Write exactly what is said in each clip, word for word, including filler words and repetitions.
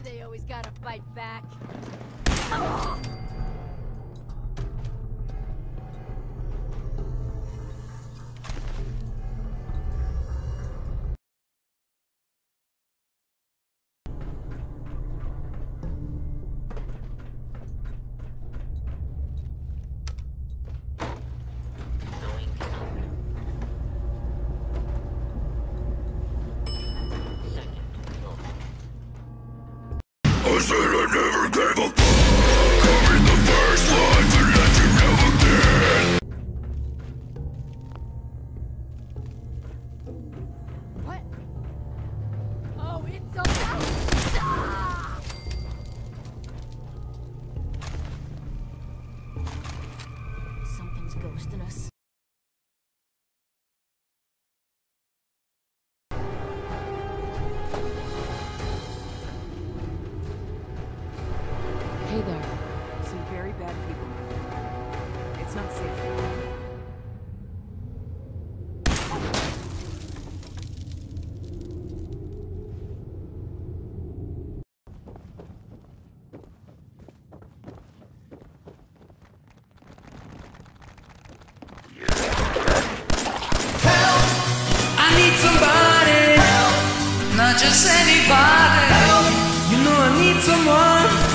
they always gotta fight back? I said I never gave a fuck. I'm in the first line to let you know again. What? Oh, it's okay! Ah! Something's ghosting us. Hey there. Some very bad people. It's not safe. Help! I need somebody. Help! Not just anybody. Help! You know I need someone.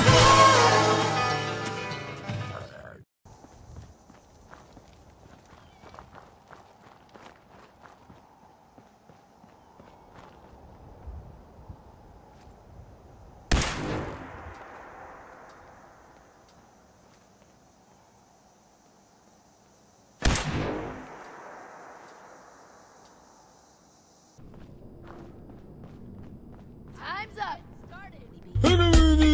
Time's up! Started!